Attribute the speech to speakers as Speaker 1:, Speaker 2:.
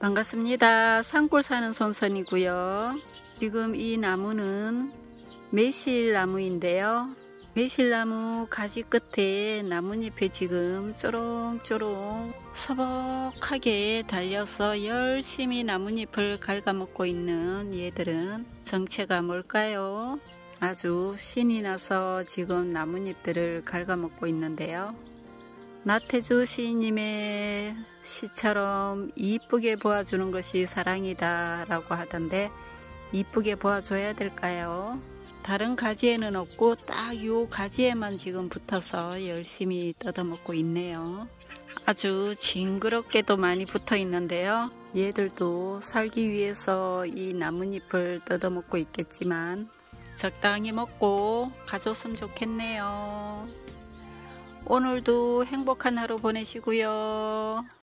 Speaker 1: 반갑습니다. 산골 사는 손선이고요. 지금 이 나무는 매실나무인데요. 매실나무 가지 끝에 나뭇잎이 지금 쪼롱쪼롱 소복하게 달려서 열심히 나뭇잎을 갉아먹고 있는 얘들은 정체가 뭘까요? 아주 신이 나서 지금 나뭇잎들을 갉아먹고 있는데요. 나태주 시인님의 시처럼 이쁘게 보아주는 것이 사랑이다 라고 하던데, 이쁘게 보아줘야 될까요? 다른 가지에는 없고 딱 요 가지에만 지금 붙어서 열심히 뜯어먹고 있네요. 아주 징그럽게도 많이 붙어 있는데요. 얘들도 살기 위해서 이 나뭇잎을 뜯어먹고 있겠지만 적당히 먹고 가줬으면 좋겠네요. 오늘도 행복한 하루 보내시고요.